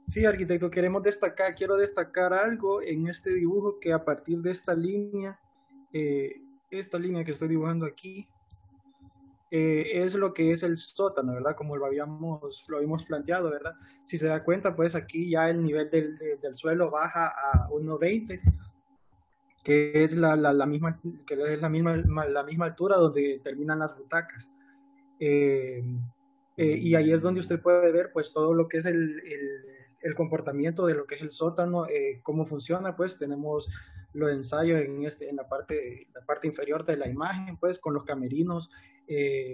Sí, arquitecto, quiero destacar algo en este dibujo que a partir de eh, esta línea que estoy dibujando aquí, es lo que es el sótano, ¿verdad? Como lo habíamos planteado, ¿verdad? Si se da cuenta, pues aquí ya el nivel del suelo baja a 1,20, que es la misma, que es la misma altura donde terminan las butacas. Eh, y ahí es donde usted puede ver pues todo lo que es el comportamiento de lo que es el sótano, cómo funciona. Pues tenemos los ensayos en la parte inferior de la imagen, pues con los camerinos, eh,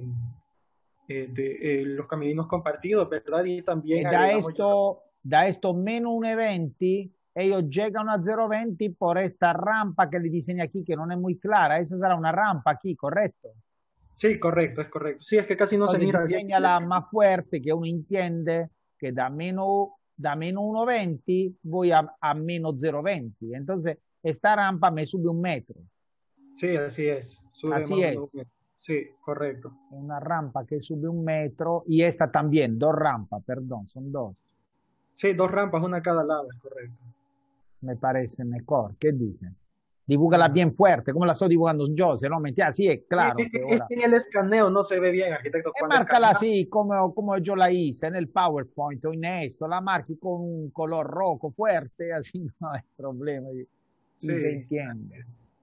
los camerinos compartidos, ¿verdad? Y E también agregamos ya. da esto menos 1,20, ellos llegan a 0,20 por esta rampa que le diseña aquí, que no es muy clara. Esa será una rampa aquí, ¿correcto? Sí, correcto, es correcto. Sí, es que casi no se Entonces mira bien. diseña la más fuerte, que uno entiende que da menos 1,20 voy a menos 0,20. Entonces, esta rampa me sube 1 metro. Sí, así es. Sube más Así o menos un es. metro. Sí, correcto. Una rampa que sube 1 metro y esta también, dos rampas, perdón, son dos. Sí, dos rampas, una a cada lado, es correcto. Me parece mejor. ¿Qué dicen? Dibúgala Ajá. bien fuerte, como la estoy dibujando yo, se lo metí así, es Sí, claro que es ahora. que en el escaneo no se ve bien, arquitecto. E Cuando márcala escaneamos, así, como yo la hice en el PowerPoint o en esto, la marqui con un color rojo fuerte, así no hay problema y se sí, entiende.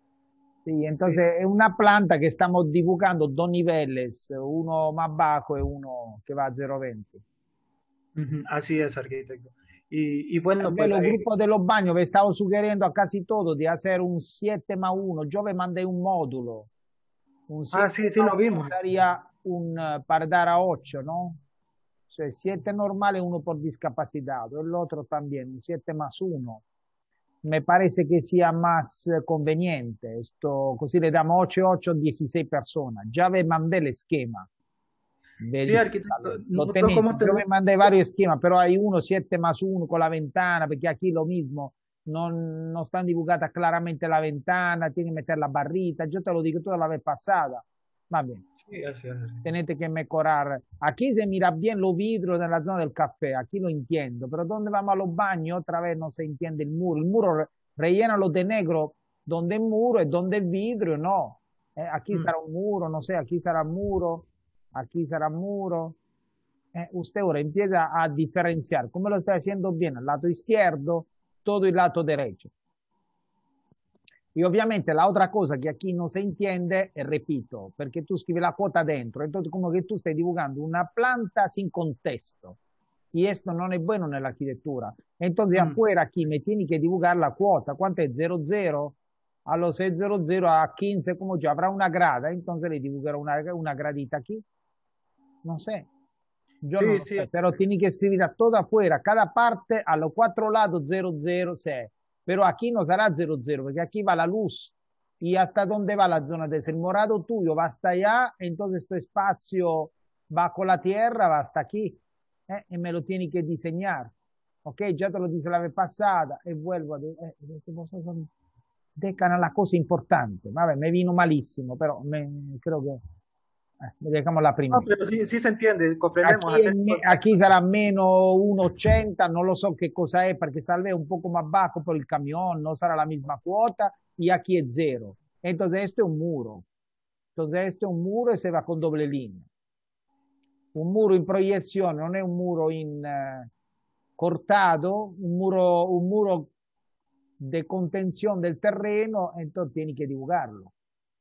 Sí, sí, entonces es una planta que estamos dibujando dos niveles, uno más bajo y uno que va a 0,20. ujú, así es, arquitecto. Y bueno, Ve pues, los grupos de los baños, me estaba sugiriendo a casi todos de hacer un 7+1. Yo me mandé un módulo. Un siete sí, sí más lo 1 vimos. sería para dar a 8, ¿no? O sea, 7 normal y uno por discapacitado. El otro también, un 7+1. Me parece que sea más conveniente. Esto, così le damos 8 y 8, 16 personas. Ya me mandé el esquema. Sí, arquitecto, Verifícalo. Lo nosotros tenés. como Yo me tenemos, mandé varios esquemas, pero hay uno 7+1 con la ventana, porque aquí lo mismo. No están dibujadas claramente la ventana, tiene que meter la barrita. Yo te lo digo toda la vez pasada. Va bien. sí, así es, arquitecto. Tenete que mejorar. Aquí se mira bien los vidrios en la zona del café, aquí lo entiendo, pero donde vamos a los baños otra vez no se entiende el muro. El muro rellénalo de negro, donde el muro es donde el vidrio, no. Aquí Mm. será un muro, no sé, aquí será muro, aquí será muro. Usted ahora empieza a diferenciar, ¿cómo lo está haciendo bien? El lado izquierdo, todo el lado derecho. Y obviamente la otra cosa que aquí no se entiende, repito, porque tú escribes la cuota dentro, entonces como que tú estás dibujando una planta sin contexto. Y esto no es bueno en la arquitectura. Entonces Mm. afuera aquí me tiene que dibujar la cuota. ¿Cuánto es? 0,0. A los 600 a 15, como yo, habrá una grada, entonces le dibujaré una gradita aquí. No sé, yo no Sí, lo sí, sé, pero tiene que escribir a toda afuera, cada parte a los cuatro lados 00, sí. Pero aquí no será 00, porque aquí va la luz. ¿Y hasta dónde va la zona de el morado tuyo? Va hasta allá, entonces tu espacio va con la tierra, va hasta aquí. Y me lo tiene que diseñar. Ok, ya te lo dije la vez pasada y vuelvo a decana la cosa importante. Vabbè, me vino malísimo, pero creo que dejamos la no, primera. pero sí, sí se entiende, comprendemos Aquí, hacer todo aquí sarà meno 1,80, non lo so che cosa è perché salve un poco más bajo por el camión, no sarà la misma cuota y aquí es cero. Entonces esto es un muro. Entonces esto es un muro y se va con doble línea. Un muro in proiezione non è un muro in cortado, un muro de contención del terreno, entonces tiene que dibujarlo.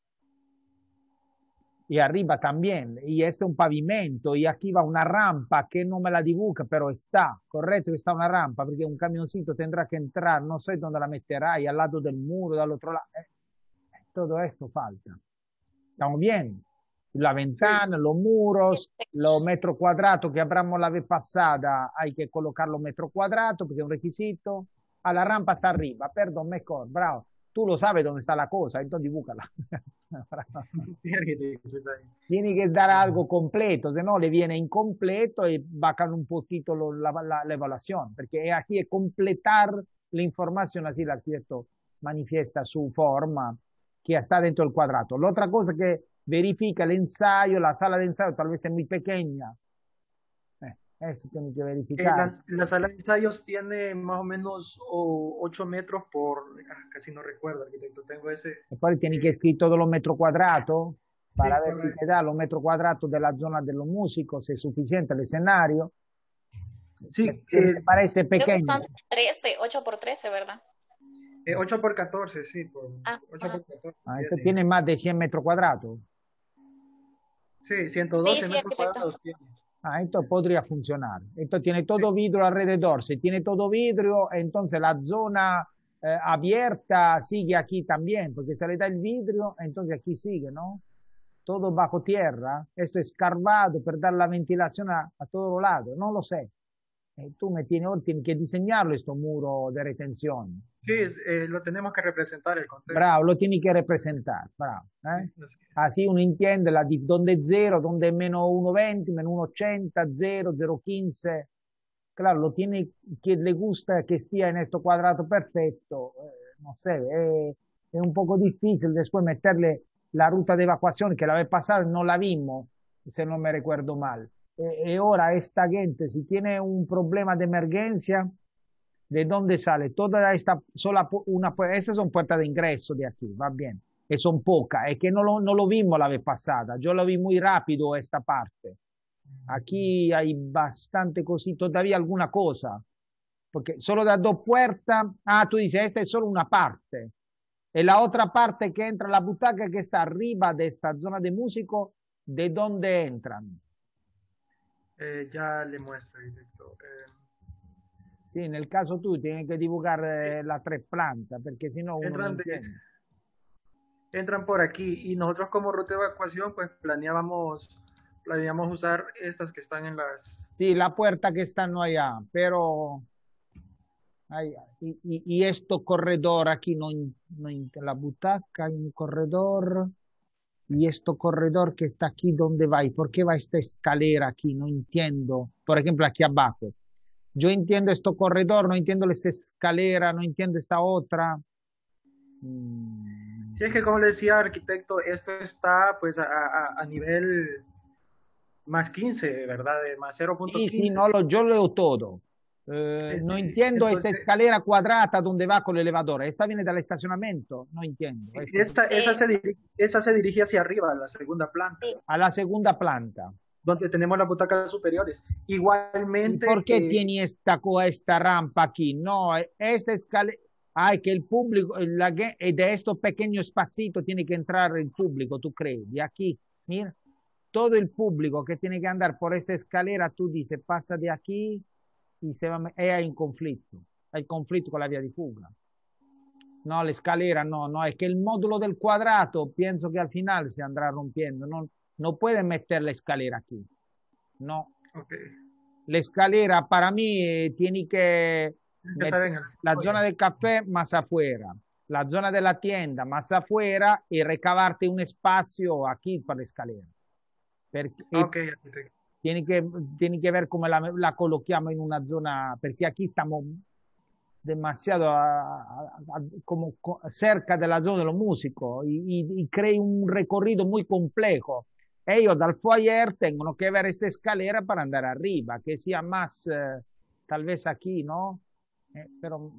Y arriba también, y este es un pavimento, y aquí va una rampa que no me la dibuja, pero está, correcto, está una rampa, porque un camioncito tendrá que entrar, no sé dónde la meterá, y al lado del muro, del otro lado, todo esto falta. ¿Estamos bien? La sí, ventana, los muros, los metros cuadrados que hablamos la vez pasada, hay que colocar los metros cuadrados, porque es un requisito. A la rampa está arriba, perdón, mejor, bravo. Tú lo sabes dónde está la cosa, entonces dibúcala. sí, arquitecto, está bien. Tiene que dar algo completo, si no le viene incompleto y bajan un poquito la evaluación, porque aquí es completar la información, así el arquitecto manifiesta su forma que está dentro del cuadrado. La otra cosa que verifica el ensayo, la sala de ensayo tal vez es muy pequeña, Eso tiene que verificar. La sala de ensayos tiene más o menos 8 metros por, casi no recuerdo, arquitecto, tengo ese. Después tiene que escribir todos los metros cuadrados para Sí, ver si te correcto. da los metros cuadrados de la zona de los músicos, si es suficiente el escenario. Sí, ¿Te parece Creo que pequeño? son 13, 8 por 13, ¿verdad? 8 por 14, sí, Ah, 8 ajá. por 14 Ah, esto tiene. tiene más de 100 metros cuadrados. Sí, Sí, 112 sí, metros arquitecto. cuadrados tiene. Ah, esto podría funcionar. Esto tiene Sí, todo vidrio alrededor. Si tiene todo vidrio, entonces la zona abierta sigue aquí también, porque se le da el vidrio, entonces aquí sigue, ¿no? Todo bajo tierra. Esto es escarbado para dar la ventilación a todos lados. No lo sé. Tú me tienes, tienes que diseñarlo, este muro de retención. sí, lo tenemos que representar el contexto. Bravo, lo tieni che rappresentare, bravo. Sí, así es. Así uno entiende la donde è 0, donde è meno 1,20, meno 1,80, 0, 0,15. Claro, lo tiene que le gusta que esté en esto cuadrado perfecto. No sé, es un poco difícil después meterle la ruta de evacuación que la vez pasada no la vimos, si no me recuerdo mal. Y ahora esta gente, si tiene un problema de emergencia, ¿de dónde sale? Toda esta sola una, esas son puertas de ingreso de aquí, va bien. Y son pocas, es que no lo vimos la vez pasada, yo lo vi muy rápido esta parte. Aquí hay bastante cosita, todavía alguna cosa, porque solo da dos puertas, tú dices, esta es solo una parte. Y la otra parte que entra, la butaca que está arriba de esta zona de músico, ¿de dónde entran? Ya le muestro, arquitecto. Sí, nel caso tu tienes que dibujar la tres plantas, porque si no uno no Entran, entiende. entran por aquí y nosotros como ruta de evacuación pues planeamos usar estas que están en las. Sí, la puerta que están allá, pero y esto corredor aquí, la butaca, hay un corredor, y esto corredor que está aquí, ¿dónde va? ¿Y por qué va esta escalera aquí? No entiendo. Por ejemplo, aquí abajo. Yo entiendo esto corredor, no entiendo esta escalera, no entiendo esta otra. Sí, es que como le decía, arquitecto, esto está pues a nivel más 15, ¿verdad? De más Sí, sí, 0,15. no, yo leo todo. No entiendo esta Entonces, escalera cuadrada donde va con el elevador. Esta viene del estacionamiento. No entiendo. Esta no. esa se dirige hacia arriba, a la segunda planta, Sí. A la segunda planta. donde tenemos las butacas superiores. ¿Y por Igualmente, qué tiene esta rampa aquí? No, esta escalera. Ay, que el público, de estos pequeños espacitos tiene que entrar el público, ¿tú crees? De aquí, mira, todo el público que tiene que andar por esta escalera, tú dices, pasa de aquí y se va, hay un conflicto. Hay conflicto con la vía di fuga. No, la escalera, no, no, es que el módulo del cuadrado, pienso que al final se andrá rompiendo. No, no pueden meter la escalera aquí. No. okay, La escalera para mí tiene que que estar meter en el la fondo. zona del café más afuera, la zona de la tienda más afuera y recavarte un espacio aquí para la escalera. Perché, Ok, arquitecto. tiene que ver cómo la coloquiamo in una zona, perché aquí estamos demasiado como cerca de la zona de los músicos y crei un recorrido muy complejo. Ellos dal foyer tengono que ver esta escalera para andar arriba, que sea más, tal vez aquí, ¿no? Pero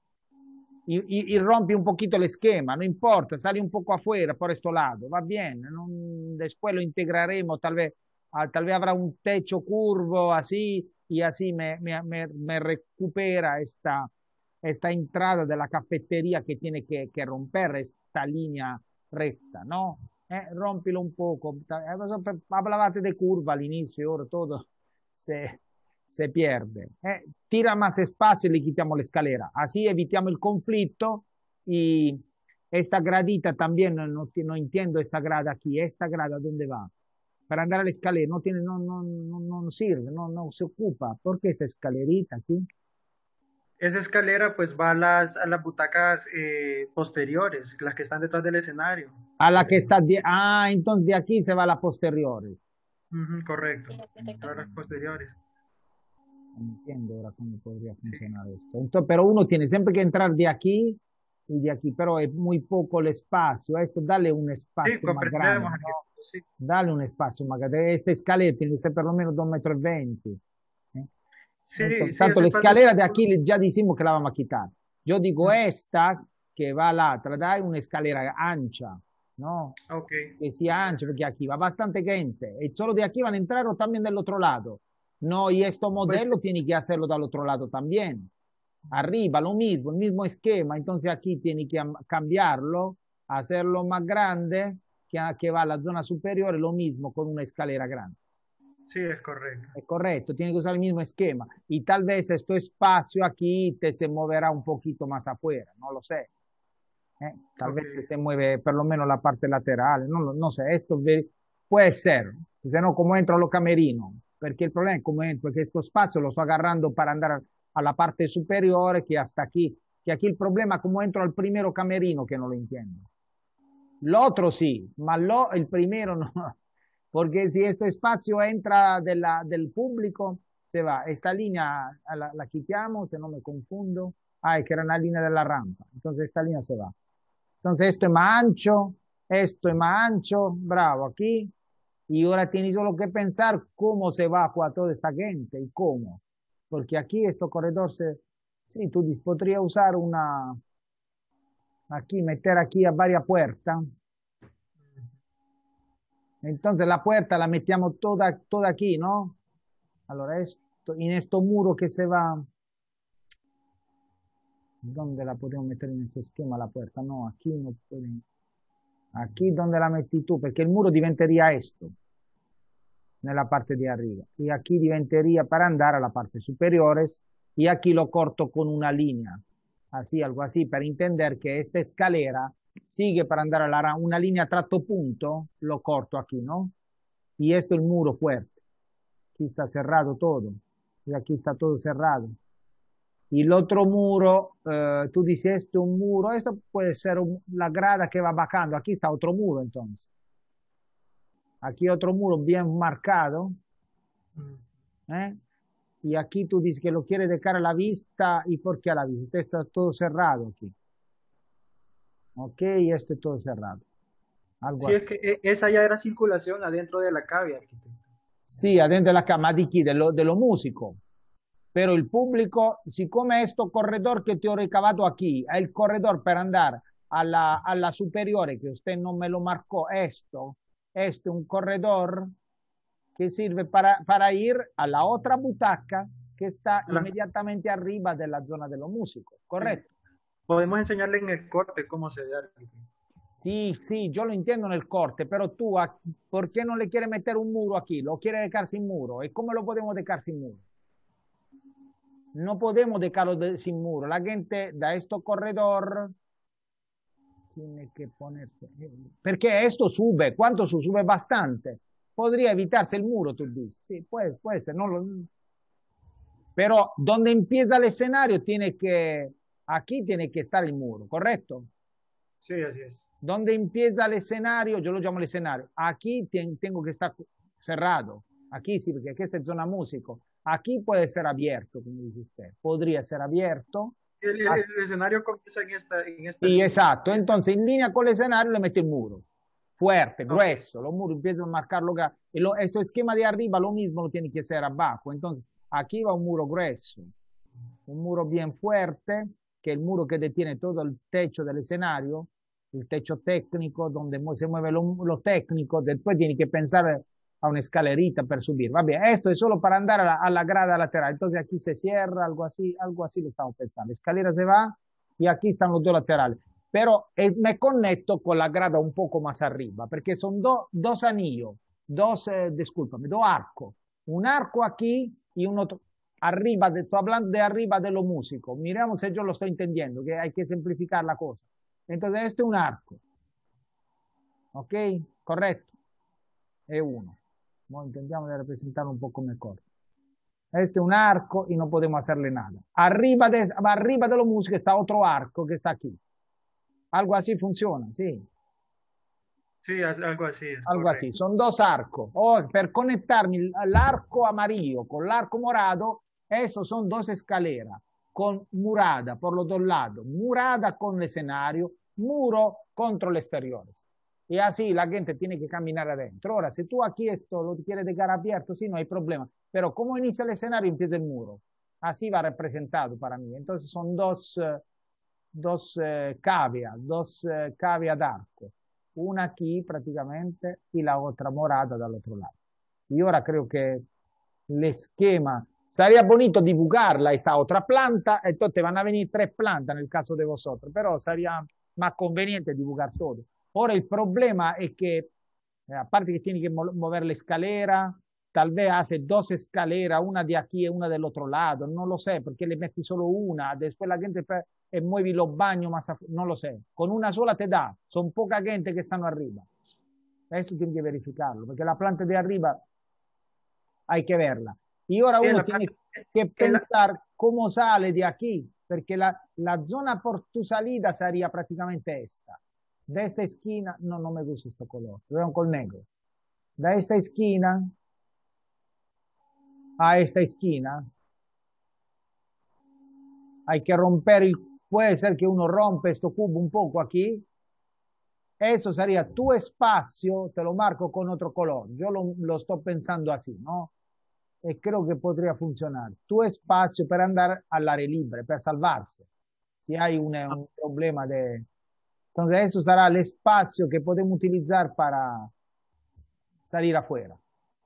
y rompe un poquito el esquema, no importa, sale un poco afuera por este lado, va bien, después lo integraremos, tal vez habrá un techo curvo así y así me recupera esta entrada de la cafetería que tiene que romper esta línea recta, ¿no? Rompilo un poco, hablavate de curva al inicio, ahora todo se, se pierde. Tira más espacio y le quitamos la escalera. Así evitamos el conflicto y esta gradita también, no entiendo esta grada aquí. ¿Esta grada dónde va? Para andar a la escalera, no, tiene, no sirve, no se ocupa. ¿Por qué esa escalerita aquí? Esa escalera pues va a las butacas posteriores, las que están detrás del escenario. A la que está, entonces de aquí se va a las posteriores. Correcto, Sí, arquitecto. a las posteriores. No entiendo ahora cómo podría funcionar esto. Entonces, pero uno tiene siempre que entrar de aquí y de aquí, pero es muy poco el espacio. A esto dale un Sí, espacio más grande, comprendemos, ¿no? arquitecto, sí. Dale un espacio más grande. Esta escalera tiene que ser por lo menos 2,20 metros. Sí, Entonces, sí, tanto ese la paso. escalera de aquí ya decimos que la vamos a quitar. Yo digo esta que va la atrás, una escalera ancha, ¿no? Ok, Que sea ancha, porque aquí va bastante gente. Y solo de aquí van a entrar o también del otro lado. No, y esto pues modelo tiene que hacerlo del otro lado también. Arriba lo mismo, el mismo esquema. Entonces aquí tiene que cambiarlo, hacerlo más grande, que va a la zona superior, lo mismo con una escalera grande. sí, es correcto. Es correcto, tiene que usar el mismo esquema. Y tal vez este espacio aquí te se moverá un poquito más afuera, no lo sé. Tal Ok, vez te se mueve por lo menos la parte lateral, no sé, esto puede ser. Se no, como entro a los camerinos, porque el problema es como entro, que estos espacios los sto agarrando para andar a la parte superior, que hasta aquí, que aquí el problema como entro al primero camerino que no lo entiendo. Lo otro sí, ma el primero no. Porque si este espacio entra del público, se va. Esta línea la quitamos, si no me confundo. Ah, es que era una línea de la rampa. Entonces esta línea se va. Entonces esto es más ancho, bravo, aquí. Y ahora tienes solo que pensar cómo se va a toda esta gente y cómo. Porque aquí este corredor sí, tú podrías usar aquí, meter aquí a varias puertas. Entonces la puerta la mettiamo toda aquí, ¿no? Allora, en este muro que se va, ¿dónde la podemos meter en este esquema la puerta? No, aquí no pueden. Aquí donde la metti tu, perché il muro diventería esto, nella parte di arriba. Y aquí diventería para andar a la parte superiores y aquí lo corto con una línea. Así, algo así, para entender que esta escalera sigue para andar a una línea tratto punto, lo corto aquí, ¿no? Y esto es el muro fuerte. Aquí está cerrado todo. Y aquí está todo cerrado. Y el otro muro, tú dices, esto es un muro, esto puede ser la grada que va bajando. Aquí está otro muro entonces. Aquí otro muro bien marcado. ¿Eh? Y aquí tú dices que lo quieres de cara a la vista. ¿Y por qué a la vista? Está todo cerrado aquí. Ok, y esto es todo cerrado. Algo sí, es así. que esa ya era circulación adentro de la cavia, arquitecto. Sì, adentro la cama di chi? Dello musico. Pero il pubblico, siccome è sto corredor che ti ho ricavato aquí, è il corredor per andare alla superiore, che usted non me lo marcó, esto un corredor que sirve para ir a la otra butaca que está La- inmediatamente arriba de la zona de los músicos, ¿correcto? Podemos enseñarle en el corte cómo se ve, arquitecto. Sí, sí, yo lo entiendo en el corte, pero tú, ¿por qué no le quieres meter un muro aquí? Lo quiere dejar sin muro. ¿Y cómo lo podemos dejar sin muro? No podemos dejarlo sin muro. La gente da esto corredor tiene que ponerse. Porque esto sube. ¿Cuánto sube? Sube bastante. Podría evitarse el muro, tú dices. Sí, puede ser. No pero donde empieza el escenario, aquí tiene que estar el muro, ¿correcto? Sí, así es. Donde empieza el escenario, yo lo llamo el escenario. Aquí tengo que estar cerrado. Aquí sí, porque aquí esta es zona músico. Aquí puede ser abierto, como dice usted. Podría ser abierto. El escenario comienza en esta Sí, línea. exacto. Entonces, en línea con el escenario le mete el muro. Fuerte, Ok, grueso. Los muros empiezan a marcarlo. Este esquema de arriba, lo mismo lo tiene que hacer abajo. Entonces, aquí va un muro grueso. Un muro bien fuerte, que es el muro que detiene todo el techo del escenario, el techo técnico, donde se mueve lo técnico. Después tiene que pensar a una escalerita para subir. Va bien, esto es solo para andar a la grada lateral. Entonces aquí se cierra, algo así lo estamos pensando. La escalera se va y aquí están los dos laterales. Pero me conecto con la grada un poco más arriba, porque son dos anillos, discúlpame, dos arcos. Un arco aquí y un otro arriba, estoy hablando de arriba de lo músico. Miremos si yo lo estoy entendiendo, que hay que simplificar la cosa. Entonces, este es un arco. ¿Ok? Correcto. Es uno. No intentamos de representar un poco mejor. Este es un arco y no podemos hacerle nada. Arriba de lo músico está otro arco que está aquí. Algo así funciona, sí. sí, algo así es, Algo así. correcto. Son dos arcos. O per conectarmi l'arco amarillo con l'arco morado, esos son dos escaleras con murada por los dos lados. Murada con el escenario, muro contra los exteriores. Y así la gente tiene que caminar adentro. Ahora, si tú aquí esto lo quieres dejar abierto, sí, no hay problema. Pero ¿cómo inicia el escenario? Empieza el muro. Así va representado para mí. Entonces son dos cavias de arco. Una aquí prácticamente y la otra morada del otro lado. Y ahora creo que el esquema, sería bonito divulgarla esta otra planta, entonces van a venir 3 plantas en el caso de vosotros, pero sería más conveniente divulgar todo. Ahora el problema es que, aparte que tiene que mover la escalera, tal vez hace 2 escaleras, una de aquí y una del otro lado, no lo sé, porque le metti solo una, después la gente mueve los baños más, no lo sé, con una sola te da, son poca gente que están arriba. Eso tiene que verificarlo, porque la planta de arriba hay que verla. Y ahora uno tiene que pensar cómo sale de aquí, porque la zona por tu salida sería prácticamente esta. De esta esquina, no me gusta este color, lo veo con negro. De esta esquina a esta esquina hay que romper, puede ser que uno rompe este cubo un poco aquí. Eso sería tu espacio, te lo marco con otro color. Yo lo estoy pensando así, ¿no? Y creo que podría funcionar. Tu espacio para andar al aire libre, para salvarse. Si hay un problema de... Entonces eso será el espacio que podemos utilizar para salir afuera.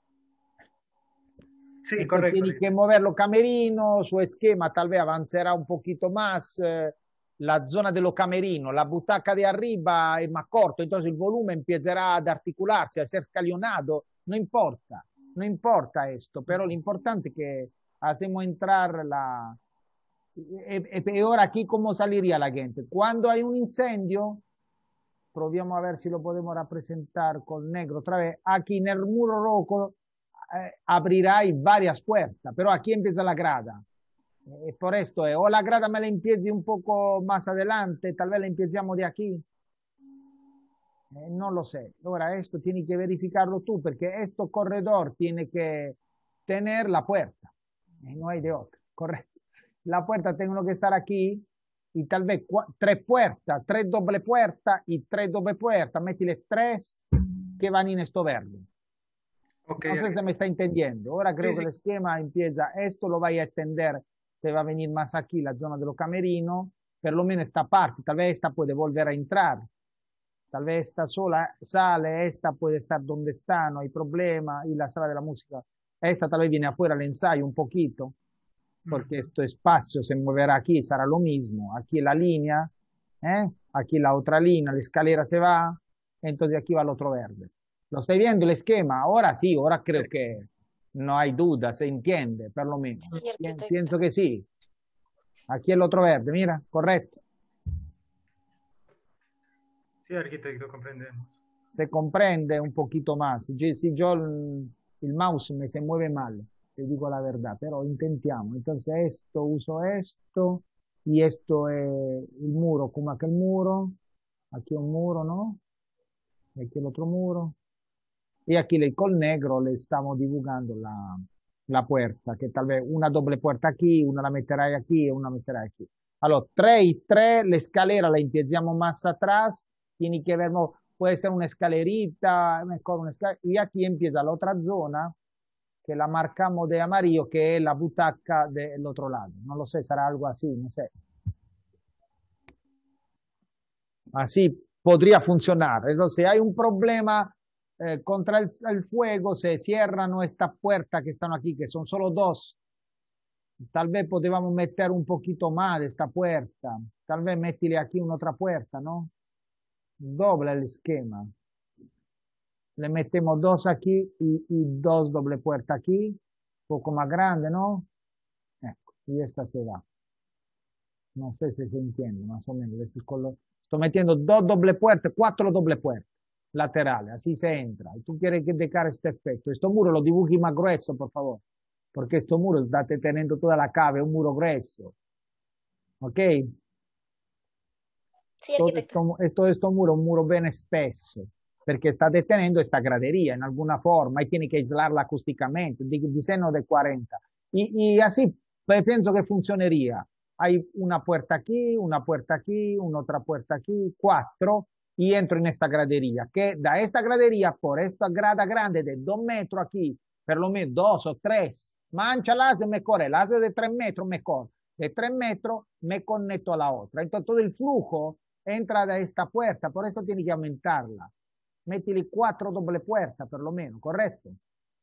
Sí, correcto. Tiene que moverlo camerino, su esquema tal vez avanzará un poquito más. La zona de los camerinos, la butaca de arriba es más corto, entonces el volumen empezará a articularse, a ser escalonado. No importa esto, pero lo importante es que hacemos entrar la... Y ahora aquí, ¿cómo saliría la gente? Cuando hay un incendio, proviamo a ver si lo podemos representar con negro otra vez. Aquí en el muro rojo abrirá varias puertas, pero aquí empieza la grada. Por esto, o la grada me la empiezi un poco más adelante, tal vez la empieziamo de aquí. No lo sé. Ahora esto tiene que verificarlo tú, porque este corredor tiene que tener la puerta. No hay de otra, correcto. La puerta tiene que estar aquí y tal vez 3 puertas, 3 doble puertas y 3 doble puertas. Métile 3 que van en esto verde. Okay, no sé si me está entendiendo. Ahora creo que el esquema empieza, esto lo vaya a extender, te va a venir más aquí la zona de los camerinos, por lo menos esta parte, tal vez esta puede volver a entrar. Tal vez esta sola sale, esta puede estar donde está, no hay problema, y la sala de la música. Esta tal vez viene afuera al ensayo un poquito, porque este espacio se moverá aquí, será lo mismo. Aquí la línea, aquí la otra línea, la escalera se va, entonces aquí va el otro verde. ¿Lo estoy viendo el esquema? Ahora sí, ahora creo que no hay duda, se entiende, por lo menos. Sí, pienso que sí. Aquí el otro verde, mira, correcto. Sí, arquitecto, comprendemos. Se comprende un poquito más. Si yo el mouse me se mueve mal, te digo la verdad, pero intentiamo. Entonces esto, uso esto, y esto es el muro, como aquel muro. Aquí un muro, ¿no? Y aquí el otro muro. Y aquí con negro le estamos dibujando la puerta, que tal vez una doble puerta aquí, una la meterai aquí y una meterai aquí. Allora, 3 y 3, la escalera la empezamos más atrás, tiene que ver, puede ser una escalerita, mejor una escalera, y aquí empieza la otra zona, que la marcamos de amarillo, que es la butaca del otro lado. No lo sé, será algo así, no sé. Así podría funcionar. Entonces, si hay un problema contra el fuego, se cierran estas puertas que están aquí, que son solo 2. Tal vez podríamos meter un poquito más de esta puerta. Tal vez mettile aquí un'altra puerta, ¿no? Doble el esquema. Le metemos 2 aquí y 2 doble puerta aquí. Un poco más grande, ¿no? Ecco, y esta se va. No sé si se entiende, más o menos. Estoy metiendo 2 doble puertas, 4 doble puertas laterales, así se entra. Y tú quieres que decar este efecto. Este muro lo dibuji más grueso, por favor. Porque este muro está teniendo toda la cave, un muro grueso. ¿Ok? Sí, arquitecto. Questo muro è un muro ben spesso, perché sta detenendo questa graderia in alguna forma e tiene che aislarla acusticamente, di seno de 40. Y así penso che funzioneria. Hay una puerta aquí, un'altra puerta aquí, 4, y entro en esta gradería, que da esta gradería por esta grada grande de 2 metros aquí, per lo menos 2 o 3, Mancha láser, me corre. Láser de 3 metros, me corre. De 3 metros, me conecto a la otra. Entonces, todo el flujo entra de esta puerta. Por eso tiene que aumentarla. Métele 4 doble puertas, por lo menos, ¿correcto?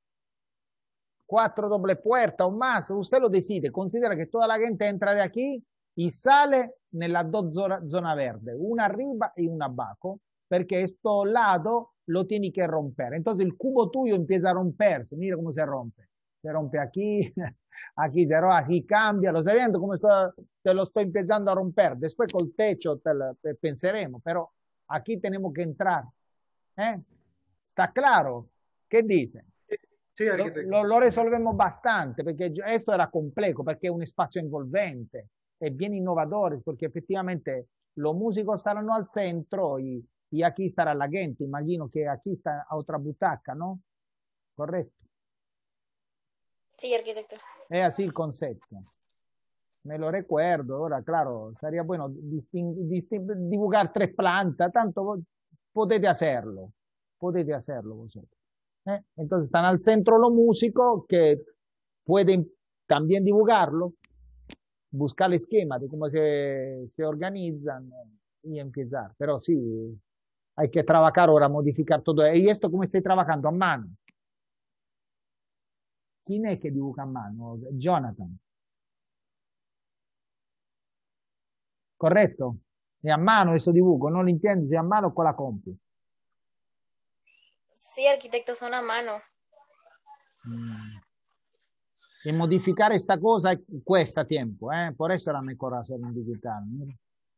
4 doble puertas o más. Usted lo decide. Considera que toda la gente entra de aquí y sale nella dos zona verde. Una arriba y una abajo. Porque esto lado lo tiene que romper. Entonces, el cubo tuyo empieza a romperse. Mira cómo se rompe. Se rompe aquí, aquí se rompe, aquí cambia, lo stai viendo come se lo sto empezando a romper. Después con el techo pensaremos, pero aquí tenemos que entrar. ¿Está claro? ¿Qué dice? Sí, arquitecto. Lo resolvemos bastante, porque esto era complejo, porque es un espacio envolvente, es bien innovador, porque efectivamente los músicos estarán al centro y aquí estará la gente. Imagino que aquí está a otra butaca, ¿no? Correcto. Sí, arquitecto. Es así el concepto. Me lo recuerdo. Ahora, claro, sería bueno dibujar 3 plantas, tanto podete hacerlo. Podete hacerlo vosotros. Entonces están al centro los músicos que pueden también dibujarlo, buscar el esquema de cómo se organizan y empezar. Pero sí, hay que trabajar ahora, modificar todo. ¿Y esto cómo estoy trabajando? A mano. ¿Quién es que dibuja a mano? Jonathan. ¿Correcto? È a mano questo dibujo, non lo intendi se è a mano o con la compu. Sí, arquitecto, son a mano. E modificare esta cosa cuesta tiempo, por eso era mejor hacerlo en digital. Mira.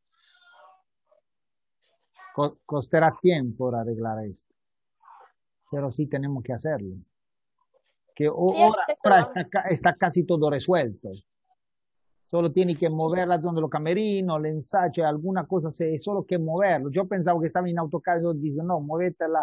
Costerá tiempo para arreglar esto, pero sí tenemos que hacerlo. Que Sí, ahora, arquitecto. está casi todo resuelto. Solo tiene que Sí. mover la zona de los camerinos, el ensayo, alguna cosa, es solo que moverlo. Yo pensaba que estaba en AutoCAD y yo dije, no, muévetela.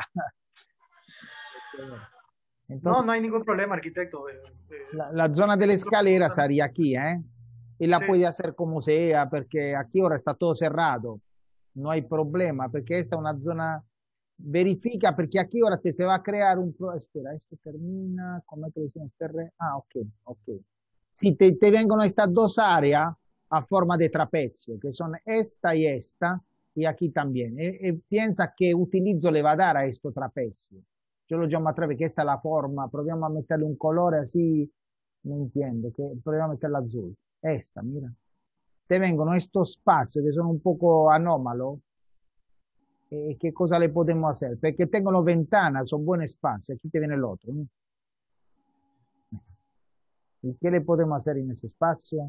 Entonces, No hay ningún problema, arquitecto. la zona de la escalera sería aquí, ¿eh? Y la Sí. puede hacer como sea, porque aquí ahora está todo cerrado. No hay problema, porque esta es una zona, verifica, porque aquí ahora te se va a crear un... Espera, esto termina, ¿cómo es que decimos? Ah, ok, ok. Sí, te vengono estas 2 áreas a forma de trapecio, que son esta y aquí también. Piensa que utilizo le va a dar a esto trapecio. Yo lo llamo a través, que esta es la forma, proviamo a meterle un colore así, no entiendo, que proviamo a meterla azul. Esta, mira. Te vengono estos espacios que son un poco anómalos. ¿Qué cosa le podemos hacer? Porque tengo ventanas, son buenos espacios. Aquí te viene el otro. ¿No? ¿Y qué le podemos hacer en ese espacio?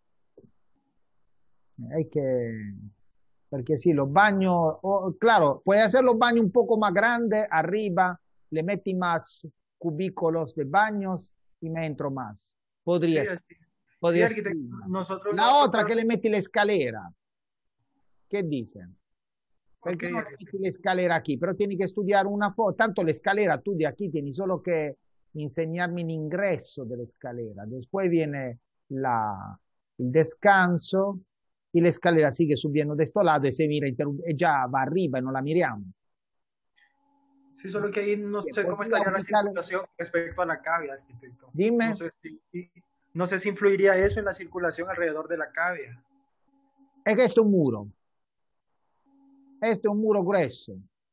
Hay que... Porque sí, los baños, claro, puede hacer los baños un poco más grandes arriba, le metti más cubículos de baños y me entro más. Podría Sí, ser. sí, Podría ser. arquitecto. Nosotros La otra que le metti la escalera. ¿Qué dicen? ¿Por qué no le metti la escalera aquí? Pero tiene que estudiar una foto. Tanto la escalera, tú de aquí tienes solo que enseñarme el ingreso de la escalera. Después viene el descanso y la escalera sigue subiendo de este lado y se mira y ya va arriba y no la miramos. Sí, solo que ahí no sé cómo estaría la circulación respecto a la cavia, arquitecto. Dime. No sé si influiría eso en la circulación alrededor de la cavia. Es que esto es un muro. Este es un muro grueso.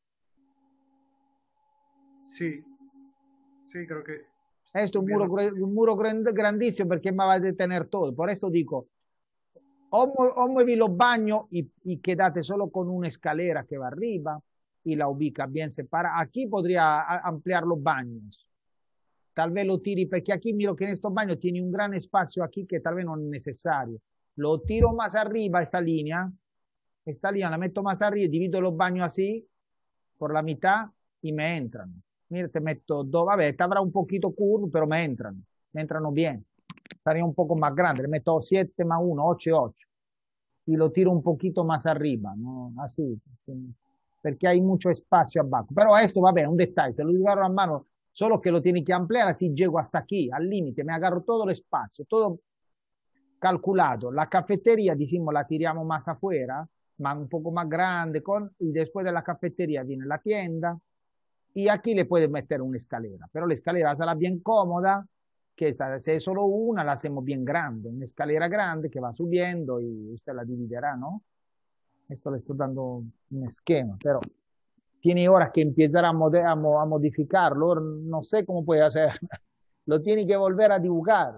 Sí, sí, creo que... Esto es un muro grandísimo porque me va a detener todo. Por esto digo, o muevi los baños y quédate solo con una escalera que va arriba y la ubica bien separada. Aquí podría ampliar los baños. Tal vez lo tiri, porque aquí miro que en estos baños tiene un gran espacio aquí que tal vez no es necesario. Lo tiro más arriba, esta línea la meto más arriba, divido los baños así, por la mitad, y me entran. Mira, te meto dos, a ver, esta habrá un poquito curvo, pero me entran bien. Estaría un poco más grande, le meto 7 más 1, 8 y 8. Y lo tiro un poquito más arriba, ¿no? Así, porque hay mucho espacio abajo. Pero esto va bene, un detalle, se lo agarro a mano, solo que lo tiene que ampliar, así llego hasta aquí, al límite, me agarro todo el espacio, todo calculado. La cafetería, decimos, la tiramos más afuera, más, un poco más grande, y después de la cafetería viene la tienda, y aquí le puedes meter una escalera, pero la escalera será bien cómoda, que si es solo una, la hacemos bien grande, una escalera grande que va subiendo y usted la dividirá, ¿no? Esto le estoy dando un esquema, pero tiene ahora que empezar a modificarlo, ahora no sé cómo puede hacer, lo tiene que volver a dibujar.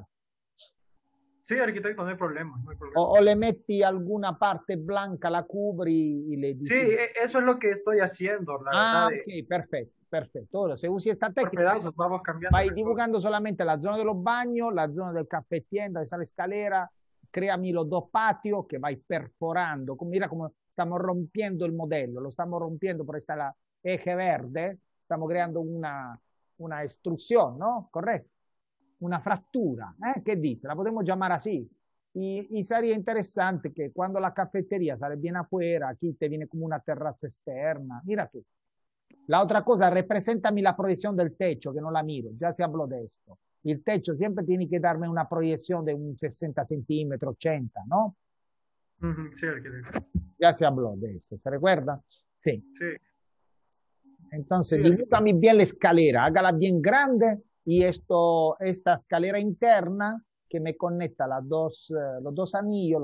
Sí, arquitecto, no hay problema, no hay problema. O le metti alguna parte blanca, la cubri y le Sí, dici. eso es lo que estoy haciendo, la Ah, verdad. ok, perfecto, perfecto. Ahora, se usi esta Por tecnica, pedazos vamos cambiando vai las cosas. dibujando solamente la zona de los baños, la zona del cafetienda, esa escalera, créami los dos patios que vai perforando. Mira cómo estamos rompiendo el modelo, lo estamos rompiendo por esta eje verde, estamos creando una extrusión, ¿no? Correcto. Una frattura, ¿eh? ¿Qué dice? La podemos llamar así. Y sería interesante que cuando la cafetería sale bien afuera, aquí te viene como una terraza externa. Mira tú. La otra cosa, represéntame la proyección del techo, que no la miro. Ya se habló de esto. El techo siempre tiene que darme una proyección de un 60 centímetros, 80, ¿no? Sí, arquitecto. Ya se habló de esto, ¿se recuerda? Sí. Sí. Entonces, Sí, dibújame bien la escalera, hágala bien grande y esta escalera interna que me conecta los dos anillos,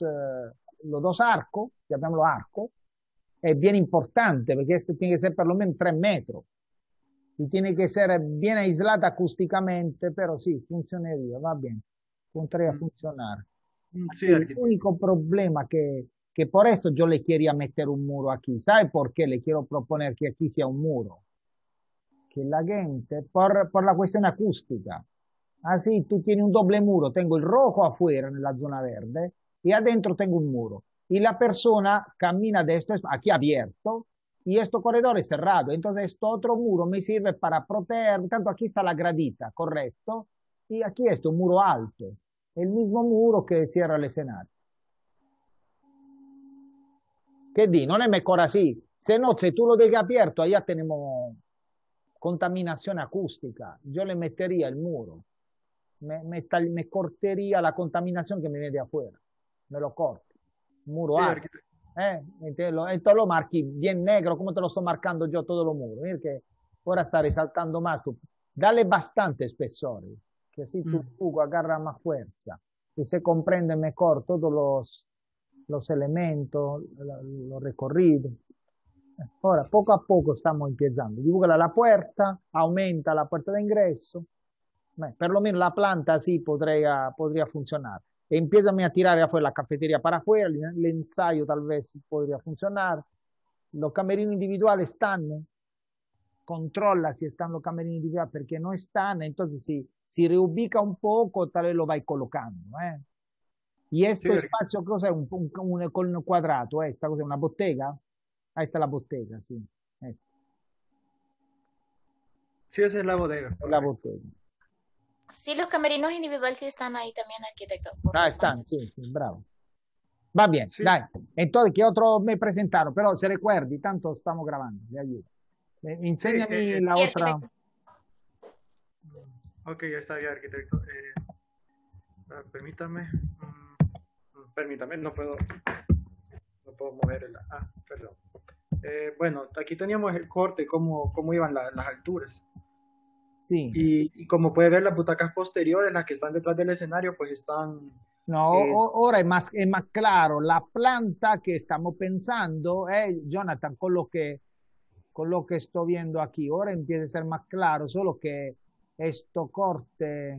los dos arcos, llamémoslo arco, es bien importante porque este tiene que ser por lo menos 3 metros y tiene que ser bien aislada acústicamente, pero sí, funcionaría, va bien, podría funcionar. Sí, El arquitecto. único problema que por esto yo le quería meter un muro aquí. ¿Sabe por qué le quiero proponer que aquí sea un muro? Que la gente, por la cuestión acústica, así tú tienes un doble muro, tengo el rojo afuera en la zona verde y adentro tengo un muro. Y la persona camina de esto, aquí abierto, y este corredor es cerrado. Entonces, este otro muro me sirve para proteger, tanto aquí está la gradita, correcto, y aquí está un muro alto, el mismo muro que cierra el escenario. ¿Qué di? No es mejor así. Se no, si tú lo dejas abierto, allá tenemos contaminación acústica. Yo le metería el muro. Me cortaría la contaminación que me viene de afuera. Me lo corto. Muro Sí, alto. arquitecto. Entonces lo marqui bien negro, como te lo estoy marcando yo todos los muros. Mira que ahora está resaltando más. Dale bastante espesor, que así tu jugo agarra más fuerza y se comprende mejor todos los elementos, los recorridos. Ahora, poco a poco estamos empezando. Dibuja la puerta, aumenta la puerta de ingreso. Per lo menos la planta así podría funcionar. Empiezame a tirar afuera la cafetería para afuera, el ensayo tal vez podría funcionar. Los camerinos individuales están, controlla si están los camerinos individuales, porque no están, entonces si reubica un poco, tal vez lo vai colocando. Y esto Sí, espacio, cosa è? Un quadrato, esta cosa è una bottega? Ahí está la bottega, sí. Esta, sí, esa es la bodega, es la correcto. bottega. Sí, los camerinos individuales sí están ahí también, arquitecto. Por Ah, los están, baños. sí, sí, bravo. Va bien, Sí. dai. Entonces, ¿qué otro me presentaron? Pero se recuerdi, tanto estamos grabando, le ayudo. Enséñame la Sí, otra. arquitecto. Ok, ya está bien, arquitecto. Permítame. Permítame, no puedo mover el... Ah, perdón. Bueno, aquí teníamos el corte, cómo iban las alturas. Sí. Y como puede ver, las butacas posteriores, las que están detrás del escenario, pues están... No, ahora es más claro. La planta que estamos pensando, Jonathan, con lo que estoy viendo aquí, ahora empieza a ser más claro, solo que esto corte...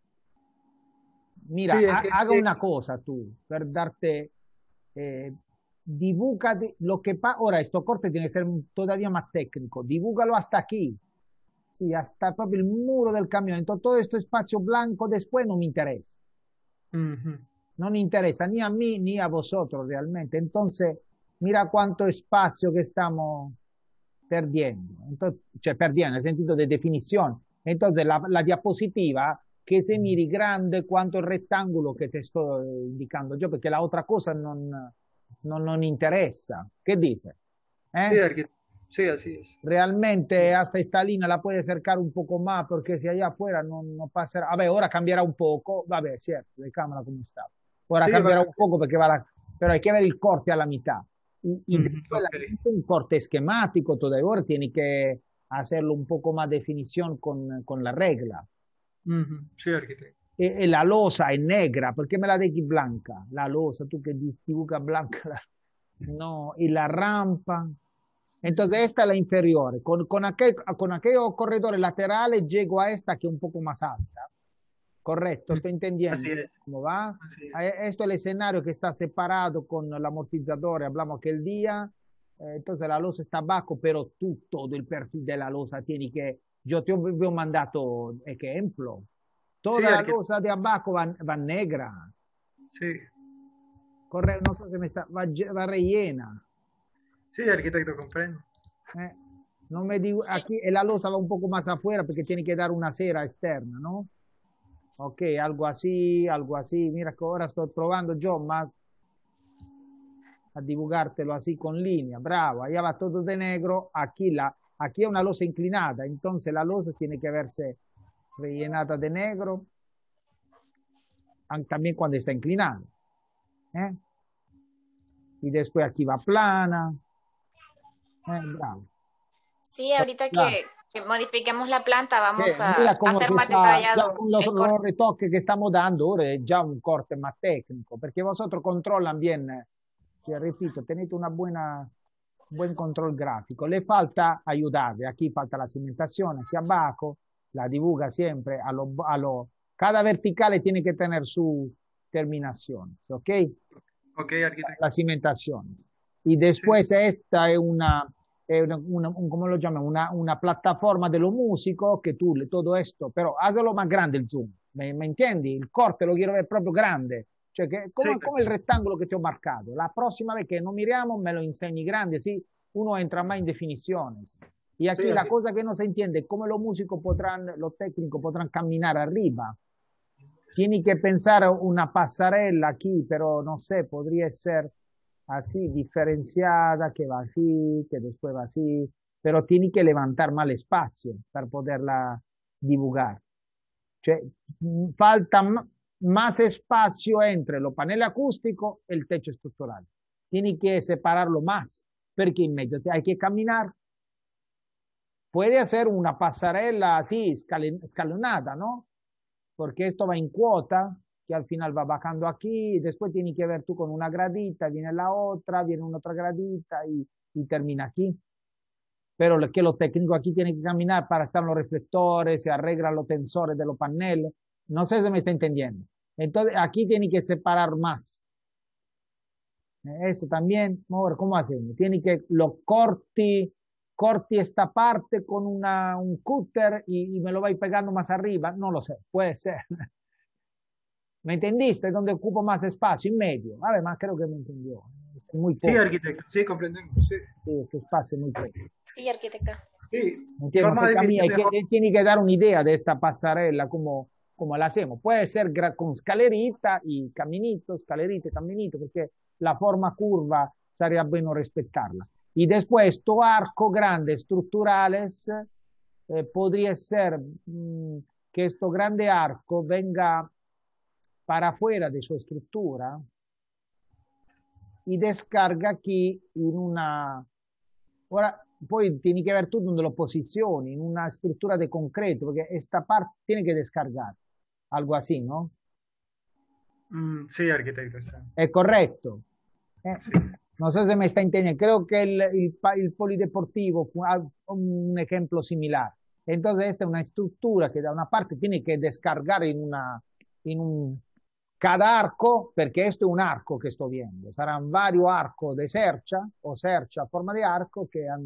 Mira, Sí, haga una cosa tú, per darte... dibúcate lo que pasa. Ahora, esto corte tiene que ser todavía más técnico. Dibúcalo hasta aquí. Sí, hasta proprio el muro del camión. Entonces, todo este espacio blanco después no me interesa. No me interesa ni a mí ni a vosotros realmente. Entonces, mira cuánto espacio que estamos perdiendo. Entonces, cioè, perdiendo nel sentido de definición. Entonces, la diapositiva que se miri grande quanto il rettangolo che te sto indicando yo, perché la otra cosa non interesa. ¿Qué dice? Sí, así es. Realmente hasta esta línea la puede acercar un poco más, porque si allá afuera no pasará. A ver, ahora cambiará un poco. Vabbè, cierto, de cámara como está. Ahora Sí, cambiará un poco porque pero hay que ver el corte a la mitad. Y después ok. un corte esquemático, todavía ahora tiene que hacerlo un poco más definición con la regla. Ujú. Sí, arquitecto. La losa es negra, ¿por qué me la deji blanca? La losa, tú que dibujas blanca, no, y la rampa. Entonces esta es la inferior. Con aquellos corredores laterales llego a esta que es un poco más alta. Correcto, estoy Así entendiendo es, cómo va. así es. Esto es el escenario que está separado con el amortizador, hablamos aquel día. Entonces la losa está abajo, pero tú todo el perfil de la losa tiene que, yo te he mandado ejemplo. Sí, Toda la arquitecto. losa de abajo va negra. Sí, Correcto, no sé si me está, va rellena. sí, arquitecto, comprendo. Eh, No me digo, Sí, aquí la losa va un poco más afuera porque tiene que dar una cera externa, ¿no? Ok, algo así, algo así. Mira que ahora estoy probando yo más a dibujártelo así con línea. Bravo, allá va todo de negro. Aquí es una losa inclinada, entonces la losa tiene que verse rellenada de negro también cuando está inclinada. ¿Eh? Y después aquí va plana. Bravo. sí, ahorita que modifiquemos la planta, vamos Mira a cómo hacer que más está, ya detallado con los el corte. retoques que estamos dando, ahora es ya un corte más técnico, porque vosotros controlan bien, te repito, tenete un buen control gráfico. Le falta ayudarle, aquí falta la cimentación, aquí abajo, la dibuja siempre, cada verticale tiene que tener su terminación, ¿ok? Ok, arquitecto. Las cimentaciones. Y Sí, después esta es ¿cómo lo llaman? Una plataforma de los músicos que tú, todo esto, pero hazlo más grande el zoom, ¿me entiendes? El corte lo quiero ver proprio grande, cioè che, sí, come il rettangolo che ti ho marcato. La prossima vez que no miriamo me lo insegni grande, así uno entra más en definiciones. Y sí, aquí la arquitecto. cosa que no se entiende es cómo los músicos podrán, los técnicos podrán caminar arriba. Tieni que pensar una pasarela aquí, pero no sé, podría ser así, diferenciada, que va así, que después va así, pero tiene que levantar más el espacio para poderla dibujar. Cioè, falta más espacio entre los paneles acústicos y el techo estructural. Tiene que separarlo más, porque en medio hay que caminar. Puede hacer una pasarela así, escalonada, ¿no? Porque esto va en cuota, que al final va bajando aquí, y después tienes que ver tú con una gradita, viene la otra, viene una otra gradita y termina aquí. Pero que los técnicos aquí tienen que caminar para estar los reflectores, se arreglan los tensores de los paneles. No sé si me está entendiendo. Entonces, aquí tiene que separar más. Esto también, ¿cómo hacemos? Tiene que lo corti esta parte con un cúter y me lo vais pegando más arriba. No lo sé, puede ser. ¿Me entendiste? Donde ocupo más espacio, en medio. A ver, más creo que me entendió. Es muy Sí, poco. arquitecto, sí, comprendemos. Sí, Sí, este espacio es muy poco. Sí, arquitecto. sí. ¿Me entiendes? Vamos a Se definir camina, mejor. tiene que dar una idea de esta pasarela, como la hacemos. Puede ser con escalerita y caminito, escalerita y caminito, porque la forma curva sería bueno respetarla. Y después, estos arcos grandes estructurales, podría ser que este grande arco venga para afuera de su estructura y descarga aquí en una... Ahora, poi tieni que ver tú donde lo posizioni, en una estructura de concreto, porque esta parte tiene que descargar, algo así, ¿no? Sí, arquitecto, está. Es correcto. Sí, No sé si me está entendiendo. Creo que el polideportivo fue un ejemplo similar. Entonces, esta es una estructura que da una parte tiene que descargar en un, cada arco, porque esto es un arco que estoy viendo. Serán varios arcos de cercha o cercha a forma de arco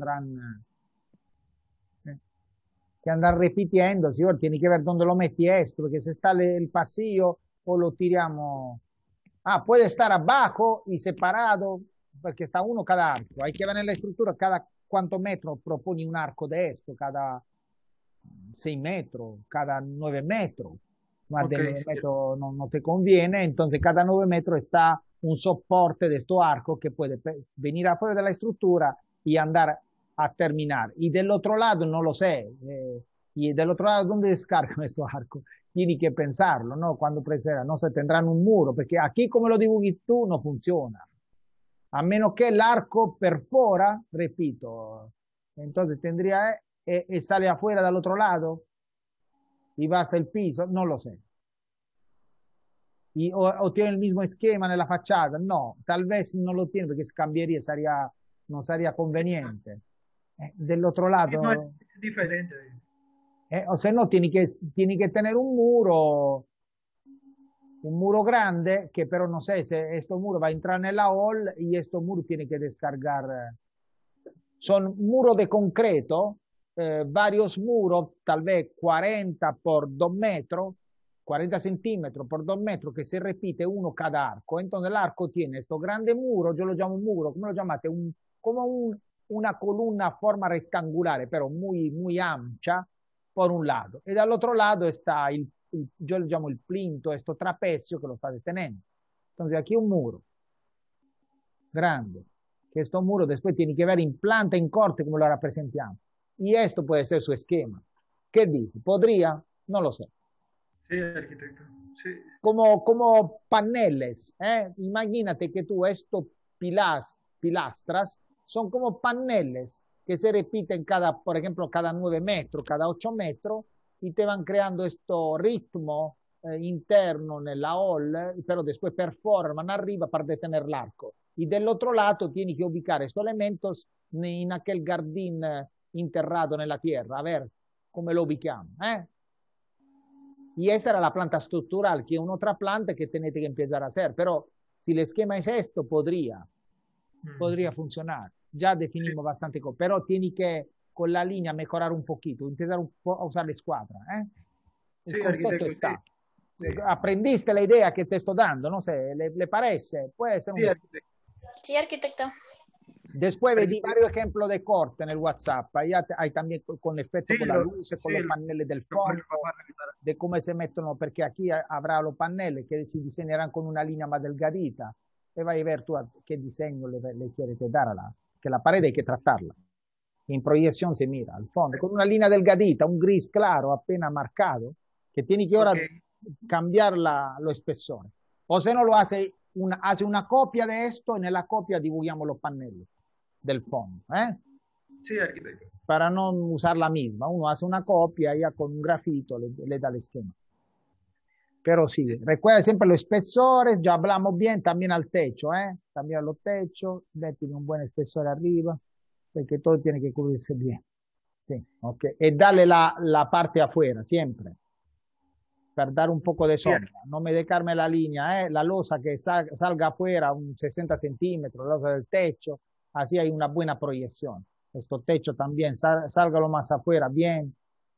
que andan repitiendo. Si tiene que ver dónde lo metti esto, porque si está el pasillo o lo tiramos. Ah, puede estar abajo y separado, porque está uno cada arco. Hay que ver en la estructura cada cuánto metro propone un arco de esto, cada 6 metros, cada 9 metros. Más ok, de 9 sí, metros no te conviene, entonces cada 9 metros está un soporte de estos arcos que puede venir afuera de la estructura y andar a terminar. Y del otro lado, no lo sé, y del otro lado, ¿dónde descargan estos arcos? Tiene que pensarlo, ¿no? Cuando preceda, no se tendrán un muro, porque aquí como lo dibuji tú no funciona. A menos que el arco perfora, repito, entonces tendría, sale afuera del otro lado. y va hasta el piso, no lo sé. O tiene el mismo esquema nella facciata, no, tal vez no lo tiene porque cambiaría, no sería conveniente. Del otro Sí, no, lado, es diferente. o se no, tieni que tener un muro grande que pero no sé si este muro va a entrar en la hall y este muro tiene que descargar. Son muros de concreto, varios muros, tal vez 40 por 2 metros, 40 centímetros por 2 metros, que se repite uno cada arco. Entonces el arco tiene este grande muro, yo lo llamo muro, ¿cómo lo llamate? Una columna a forma rectangular, pero muy, muy ancha por un lado. Y del otro lado está yo lo llamo el plinto, esto trapecio que lo está deteniendo. Entonces aquí un muro grande, que estos muros después tienen que ver en planta, en corte, como lo representamos. Y esto puede ser su esquema. ¿Qué dice? ¿Podría? No lo sé. Sí, arquitecto. Sí. Como paneles, ¿eh? Imagínate que tú estos pilastras son como paneles que se repiten cada, por ejemplo, cada 9 metros, cada 8 metros, y te van creando esto ritmo interno nella hall, pero después performan arriba para detener el arco. Y del otro lado tienes que ubicar estos elementos en aquel jardín enterrado en la tierra. A ver cómo lo ubicamos. Y esta era la planta estructural, que es una otra planta que tenés que empezar a hacer. Pero si el esquema es esto, podría funcionar. Ya definimos Sí. bastante cosas, pero tiene que con la línea mejorar un poquito, empezar a usar la escuadra. El Sí, concepto arquitecto, sí. está. Sí, Aprendiste la idea que te estoy dando, no sé, ¿le parece? Puede ser un sí, arquitecto. Sí, arquitecto. Después vedi Arquitecto. varios ejemplos de corte en el WhatsApp. Ahí hay también con efecto Sí, con la luz, con sí, los paneles del lo fondo, vamos a realizar. de cómo se mettono, perché aquí avrà los paneles che si disegneranno con una linea más delgadita e vai a ver tú qué diseño le quieres dar a que la pared hay que tratarla. En proyección se mira al fondo, con una línea delgadita, un gris claro, apenas marcado, que tiene que ahora Ok. cambiar lo espesor. O se no lo hace una copia de esto, en la copia dibujamos los paneles del fondo. Sí, arquitecto. Para no usar la misma, uno hace una copia ya con un grafito, le da el esquema. Pero sí, recuerda siempre los espesores, ya hablamos bien, también al techo, también a los techos, tiene un buen espesor arriba, porque todo tiene que cubrirse bien. Sí, ok. Y darle la parte afuera, siempre, para dar un poco de Sí, sombra. No me dejarme la línea, la losa que salga afuera, un 60 centímetros, la losa del techo, así hay una buena proyección. Esto techo también, salga lo más afuera, bien.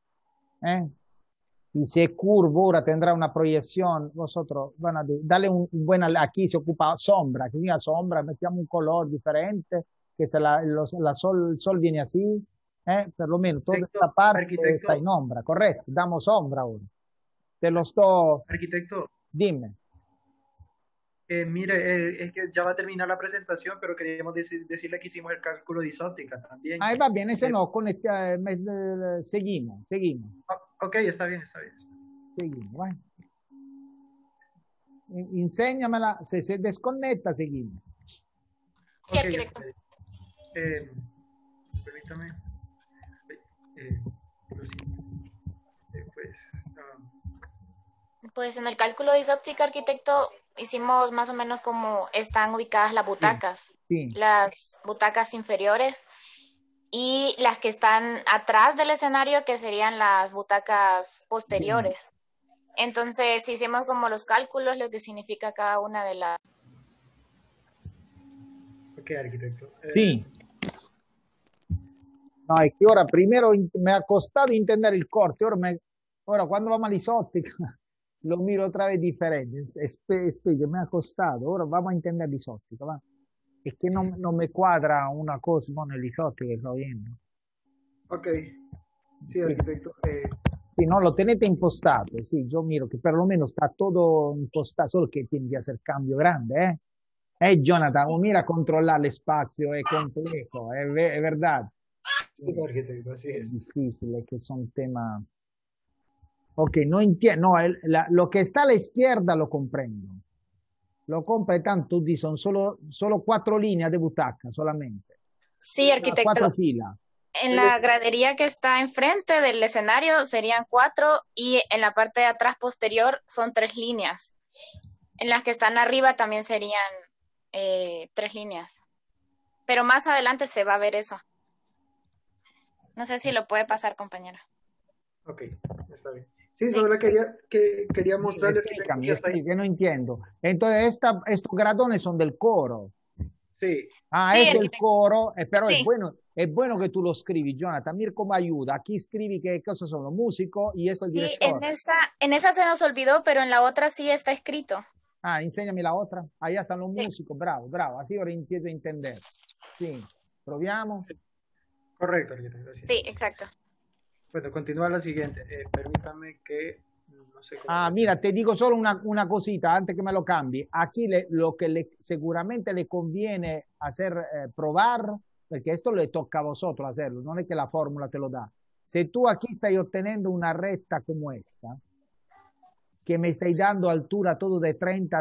Y si es curvo, ahora tendrá una proyección. Vosotros, bueno, dale un buen, aquí se ocupa sombra, que sea sombra, mettiamo un color diferente, que se el sol viene así, por lo menos toda esta parte está arquitecto, en ombra, correcto, damos sombra ahora. Te lo sto, arquitecto, dime. mire, es que ya va a terminar la presentación, pero queríamos decirle que hicimos el cálculo de isóptica también. Va bien, se Eh, no, seguimos, ok, está bien, está bien. seguimos, vai. Enséñamela, se desconecta, seguimos. Sí, Ok, arquitecto. permítame. Eh, lo siento. Pues, Pues en el cálculo de isóptica, arquitecto, hicimos más o menos como están ubicadas las Sí, butacas. sí. Las butacas inferiores y las que están atrás del escenario, que serían las butacas Bien. posteriores. Entonces hicimos como los cálculos, lo que significa cada una de las... ok, arquitecto. Sí. No, es que ahora primero me ha costado entender el corte, ahora cuando vamos a l'isottica lo miro otra vez diferente, me ha costado, ahora vamos a entender l'isottica, va. Es que no me cuadra una cosa con el isóptica que estoy viendo. Ok, sí, Sí, arquitecto. sí, no, lo tenete impostato, sí, yo miro que por lo menos está todo impostado, solo que tiene que hacer cambio grande, ¿eh? Jonathan, mira controlar el espacio, es complejo, es verdad. Sí, arquitecto, así Es es. difícil, es que son temas. Ok, no entiendo, no, lo que está a la izquierda lo comprendo. Lo compre tanto, son solo 4 líneas de butaca, solamente. Sí, arquitecto. 4 filas. En la gradería que está enfrente del escenario serían 4 y en la parte de atrás posterior son 3 líneas. En las que están arriba también serían 3 líneas. Pero más adelante se va a ver eso. No sé si lo puede pasar, compañero. Ok, está bien. Sí, solo quería mostrarle que no entiendo. Entonces, estos gradones son del coro. Sí. Ah, es el coro, pero sí. Es bueno que tú lo escribes, Jonathan. Mira cómo ayuda. Aquí escribí qué cosas son los músicos y esto es el director. En esa se nos olvidó, pero en la otra sí está escrito. Ah, enséñame la otra. Allá están los músicos. Bravo, bravo. Así ahora empiezo a entender. Sí, proviamo. Correcto, arquitecto. Sí, exacto. Bueno, continúa la siguiente. Permítame que... No sé mira, te digo solo una cosita antes que me lo cambie. Aquí lo que seguramente le conviene hacer, probar, porque esto le toca a vosotros hacerlo, no es que la fórmula te lo da. Si tú aquí estás obteniendo una recta como esta, que me estáis dando altura todo de 30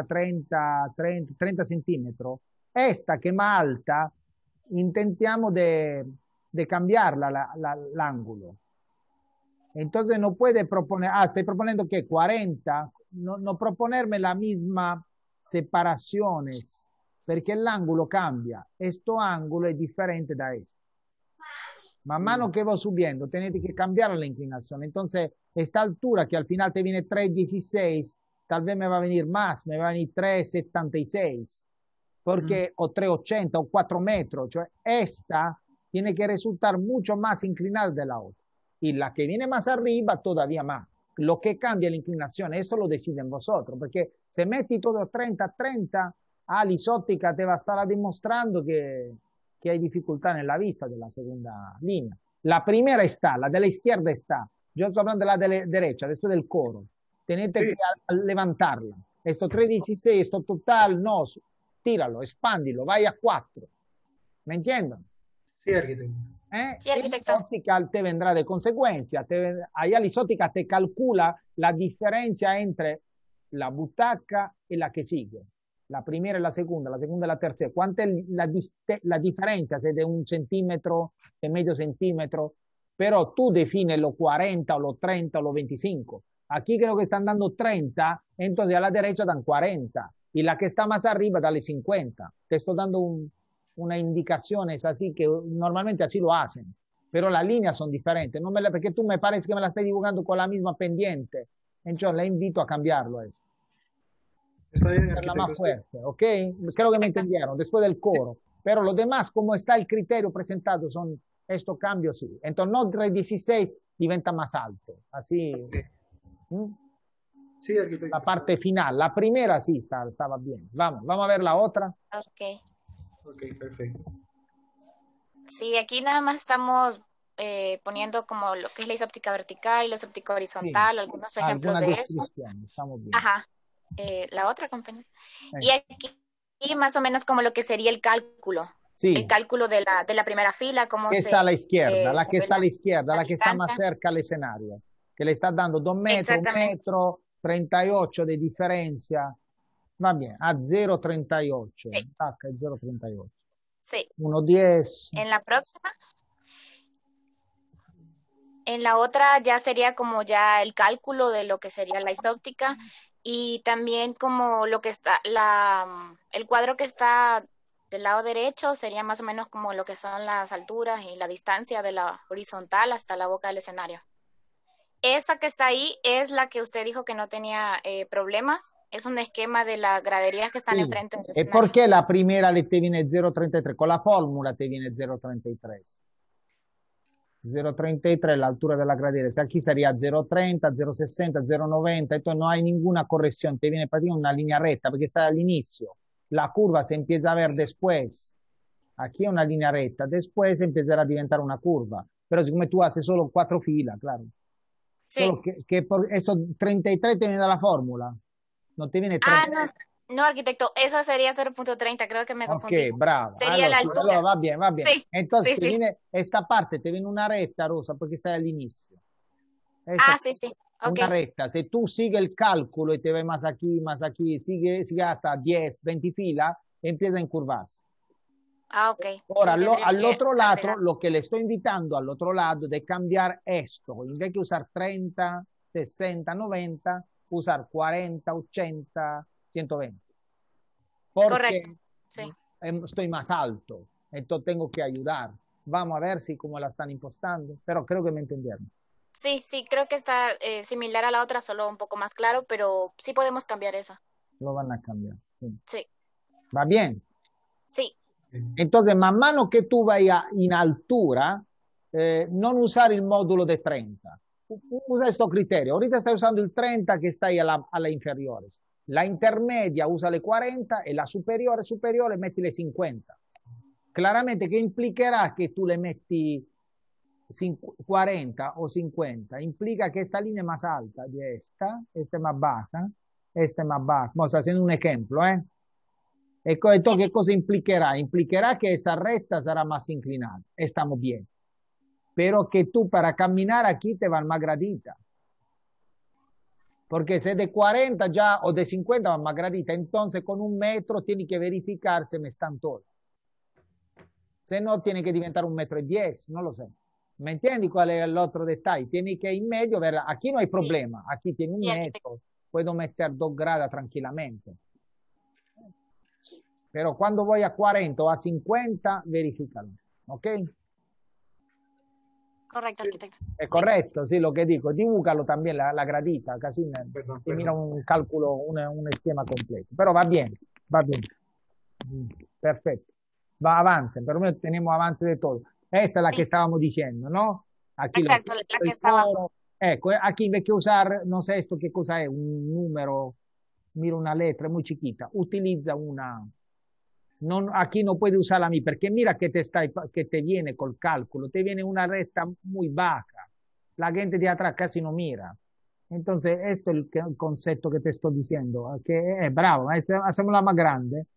centímetros, esta que es más alta, intentiamo de cambiarla l'ángulo. Entonces no puede proponer, estoy proponiendo que 40, no proponerme la misma separaciones, porque el ángulo cambia. Este ángulo es diferente de este. Man mano que va subiendo, tenés que cambiar la inclinación. Entonces, esta altura que al final te viene 3,16, tal vez me va a venir más, me va a venir 3,76, porque, o 3,80 o 4 metros. Cioè, esta tiene que resultar mucho más inclinada de la otra. Y la que viene más arriba todavía más. Lo que cambia la inclinación, eso lo deciden vosotros, porque se metti todo 30-30, l'isottica te va a estar demostrando que hay dificultad en la vista de la segunda línea. La primera está, la de la izquierda está. Yo estoy hablando de la de la derecha, esto del coro. Tenete que levantarla. Esto 3,16, esto total, no, tíralo, expándilo, vaya a 4. ¿Me entienden? Sí, arquitecto. Sí, arquitecto. L'isottica te vendrá de consecuencia. Allá l'isottica te calcula la diferencia entre la butaca y la que sigue. La primera y la segunda y la tercera. ¿Cuánta es la diferencia? Si es de 1 centímetro, de medio centímetro. Pero tú defines los 40 o los 30 o los 25. Aquí creo que están dando 30, entonces a la derecha dan 40. Y la que está más arriba dale 50. Te estoy dando una indicación, es así que normalmente así lo hacen. Pero las líneas son diferentes. No porque tú me parece que me la estás dibujando con la misma pendiente. Entonces le invito a cambiarlo eso. Está bien, la más fuerte, ¿ok? Creo que me entendieron, después del coro. Pero lo demás, como está el criterio presentado, son estos cambios, sí. Entonces, no 3,16 diventa más alto. Así. Okay. Sí, arquitecto. La parte final. La primera sí estaba bien. Vamos a ver la otra. Ok, perfecto. Sí, aquí nada más estamos poniendo como lo que es la isóptica vertical y la isóptica horizontal, algunos ejemplos de eso. Estamos bien. Ajá. La otra compañera. Y aquí más o menos como lo que sería el cálculo. Sí. El cálculo de la primera fila, cómo que está a la izquierda, la que está a la izquierda, la que está más cerca al escenario, que le está dando 2 metros, 1 metro, 38 de diferencia. Va bien, a 0,38. Sí. Tac, 0,38. Sí. 1,10. En la próxima. En la otra ya sería como ya el cálculo de lo que sería la isóptica. Y también como lo que está, el cuadro que está del lado derecho sería más o menos como lo que son las alturas y la distancia de la horizontal hasta la boca del escenario. Esa que está ahí es la que usted dijo que no tenía problemas. Es un esquema de las graderías que están enfrente del escenario. ¿Y por qué la primera te viene 0,33? Con la fórmula te viene 0,33. 0,33 la altura de la gradería. Aquí sería 0,30, 0,60, 0,90. Entonces no hay ninguna corrección. Te viene prácticamente una línea recta porque está al inicio. La curva se empieza a ver después. Aquí es una línea recta. Después empezará a diventar una curva. Pero siccome tú haces solo 4 filas, claro. Sí. Solo que por eso 33 te viene da la fórmula. No te viene 30. No, arquitecto, esa sería 0,30, creo que me confundí. Ok, bravo. Sería la altura. Va bien. Sí, entonces, sí, viene esta parte, te viene una recta, Rosa, porque está al inicio. Sí. Okay. Una recta. Si tú sigues el cálculo y te ves más aquí, sigue hasta 10, 20 filas, empieza a encurvarse. Ah, ok. Ahora, Sí, tendría al que otro lado, agregar. lo que le estoy invitando al otro lado de cambiar esto, en vez de usar 30, 60, 90, usar 40, 80, 120. Correcto. Porque Sí. estoy más alto, entonces tengo que ayudar. Vamos a ver si cómo la están impostando, pero creo que me entendieron. Sí, sí, creo que está similar a la otra, solo un poco más claro, pero sí podemos cambiar eso. Lo van a cambiar. Sí. Sí, ¿Va bien? sí, Entonces, man mano que tú vayas en altura, no usar el módulo de 30. Usa estos criterios. Ahorita está usando el 30 que está ahí a las inferiores. La intermedia usa le 40 y la superiore, superiore, mettile 50. Claramente, ¿qué implicará que tú le metti 40 o 50? Implica que esta línea es más alta de esta es más baja, esta es más baja. Vamos haciendo un ejemplo, ¿eh? Esto, sí, ¿qué cosa implicará? Implicará que esta recta será más inclinada. Estamos bien. Pero que tú para caminar aquí te van más gradita. Porque si es de 40 ya o de 50 van más gradita. Entonces con 1 metro tiene que verificar si me están todas. Si no, tiene que diventar 1,10 m, no lo sé. ¿Me entiendes cuál es el otro detalle? Tiene que en medio ver, aquí no hay problema. Aquí tiene un sí, arquitecto. metro. Puedo meter 2 grados tranquilamente. Pero cuando voy a 40 o a 50, verifícalo. ¿Ok? Correcto, arquitecto. Es Sí, correcto, sí, lo que digo. Dibúcalo también la gradita, casi te mira un cálculo, un esquema completo. Pero va bien, va bien. Perfecto. Va, avancen, pero menos tenemos avance de todo. Esta es la que sí, estábamos diciendo, ¿no? Aquí lo exacto, la que el está abajo. coro. Ecco, aquí invece che usare, non so esto che cosa è, un numero, mira una letra muy chiquita, utilizza una, non, aquí no puede usarla a mí, porque mira que te viene col cálculo, te viene una recta muy baja, la gente de atrás casi no mira. Entonces, esto es el concepto que te estoy diciendo, que es bravo, hacémosla más grande.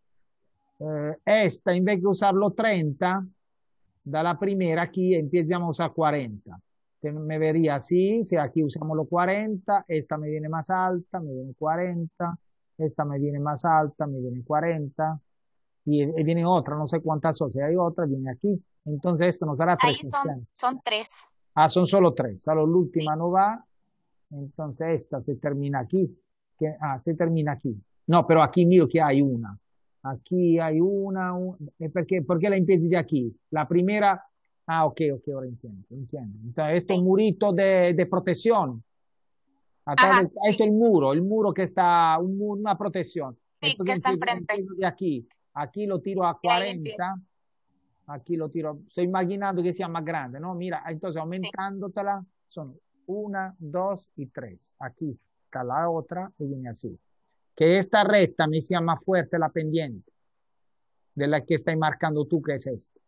Esta, en vez de usarlo 30, da la primera aquí empezamos a usar 40. Me vería así, si aquí usamos los 40, esta me viene más alta, me viene 40, esta me viene más alta, me viene 40, y viene otra, no sé cuántas son, si hay otra, viene aquí. Entonces esto nos hará Ahí son, 360. son 3. Ah, son solo 3, solo Sí. l'ultima no va, entonces esta se termina aquí. Se termina aquí. No, pero aquí miro que hay una. Aquí hay una. ¿Por qué la empiezas de aquí? La primera. Ah, ok, ahora entiendo, entiendo. Entonces, esto es Sí. un murito de protección. Atrás Ajá, de esto sí, el muro que está, una protección. sí, que Entonces está enfrente. empiezo de aquí lo tiro a Y ahí empieza. 40, aquí lo tiro, estoy imaginando que sea más grande, ¿no? Mira, entonces Sí, aumentándotela, son 1, 2 y 3. Aquí está la otra y viene así. Que esta recta me sea más fuerte la pendiente de la que estás marcando tú, que es esta.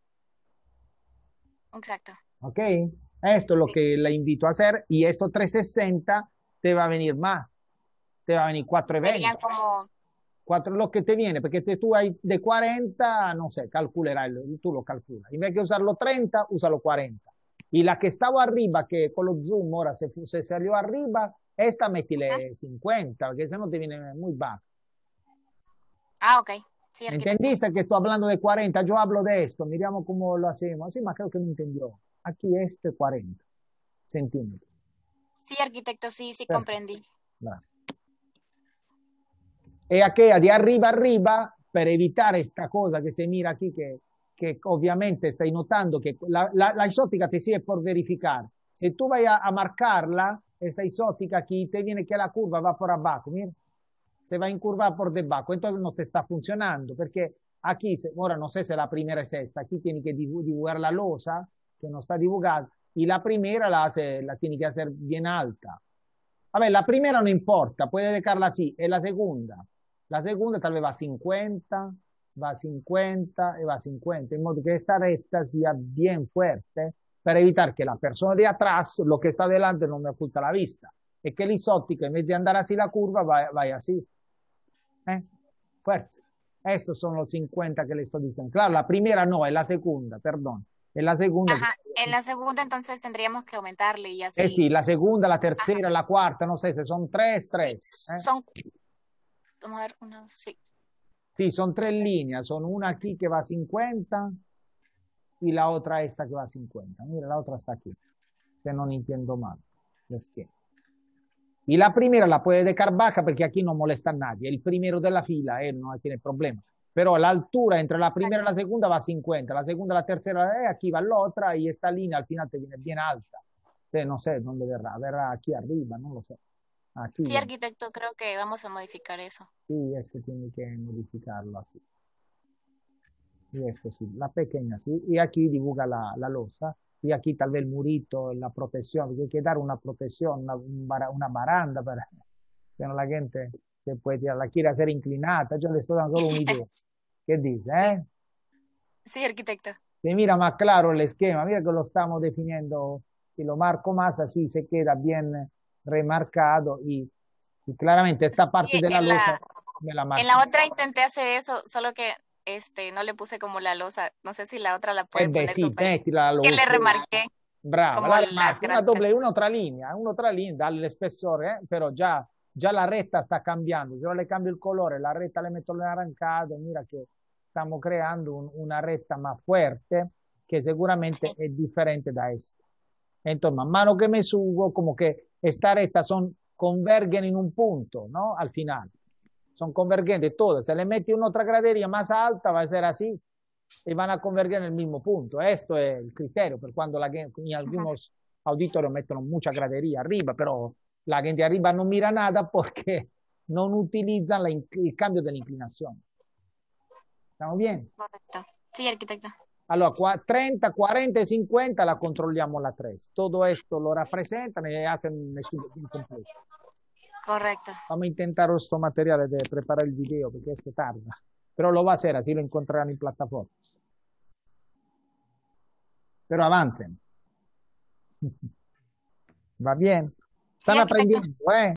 exacto. ¿Ok? Esto es lo Sí. que le invito a hacer y esto 360 te va a venir más. Te va a venir 420. Serían como, 4 lo que te viene, porque tú hay de 40, no sé, calcularás, tú lo calculas. En vez de usarlo 30, úsalo 40. Y la que estaba arriba, que con los zoom ahora se salió arriba, esta ajá. métile 50, porque esa no te viene muy baja. Ah, ok. Sí, arquitecto. ¿Entendiste que estoy hablando de 40? Yo hablo de esto, miramos cómo lo hacemos. Sí, más creo que me entendió. Aquí este 40 centímetros. Sí, arquitecto, sí, sí Perfecto. comprendí. Bravo. E aquella de arriba arriba, per evitare esta cosa que se mira aquí, que obviamente estáis notando que la isótica te sirve por verificar. Si tú vas a marcarla, esta isótica aquí, te viene que la curva va por abajo, mira. Se va a incurvar por debajo, entonces no te está funcionando, porque aquí, ahora no sé si la primera es esta, aquí tiene que dibujar la losa, que no está dibujada, y la primera la tiene que hacer bien alta. A ver, la primera no importa, puede dejarla así, es la segunda. La segunda tal vez va a 50, va a 50 y va a 50, en modo que esta recta sea bien fuerte para evitar que la persona de atrás, lo que está delante, no me oculta la vista. Es que el isótico, en vez de andar así la curva, vaya así. Fuerza. Estos son los 50 que le estoy diciendo. Claro, la primera no, es la segunda, perdón. Es la segunda. Ajá. En la segunda entonces tendríamos que aumentarle y Sí, así. la segunda, la Ajá. tercera, la cuarta, no sé, si son tres, Sí, tres. son, vamos a ver, una, sí. Sí, son tres líneas. Son una aquí que va a 50 y la otra esta que va a 50. Mira, la otra está aquí. Se no entiendo mal. Es que... Y la primera la puede dejar baja porque aquí no molesta a nadie. El primero de la fila, él no tiene problema. Pero la altura entre la primera y la segunda va a 50. La segunda y la tercera, aquí va la otra y esta línea al final te viene bien alta. No sé dónde verrà. Verrà aquí arriba, no lo sé. Aquí. Sí, arquitecto, creo que vamos a modificar eso. Sí, esto tiene que modificarlo así. Y esto sí, la pequeña sí. Y aquí dibuja la losa. Y aquí tal vez el murito, la protección. Hay que dar una protección, una baranda para que no la gente se puede tirar. La quiere hacer inclinada. Yo le estoy dando solo un'idea. ¿Qué dice? Sí. Sí, arquitecto. Que mira más claro el esquema. Mira que lo estamos definiendo. Y lo marco más así se queda bien remarcado. Y claramente esta parte Sí, de la losa me la marco. en la otra intenté hacer eso, solo que no le puse como la losa. No sé si la otra la puede poner Sì, como mettila la que le losa. remarqué Brava, como la las remarca, una doble, grandes. un'altra linea, dalle spessore, però già la retta sta cambiando. Se io le cambio il colore, la retta le metto l'anaranjado, mira che stiamo creando una retta más fuerte que seguramente Sí, es diferente da esta. Entonces, man mano que me subo, como que esta recta convergen en un punto, ¿no? Al final. Son convergentes todas. Se le mete una otra gradería más alta, va a ser así y van a converger en el mismo punto. Esto es el criterio, por cuando en algunos auditorios meten mucha gradería arriba, pero la gente arriba no mira nada porque no utilizan el cambio de la inclinación. ¿Estamos bien? correcto. Sí, arquitecto. Allora, 30, 40 y 50 la controlliamo la 3. Todo esto lo representan y hacen un estudio bien completo. Correcto. Vamos a intentar este material de preparar el video porque es que tarda. Pero lo va a hacer, así lo encontrarán en plataforma. Pero avancen. Va bien. Sí, Están arquitecto. aprendiendo, ¿eh?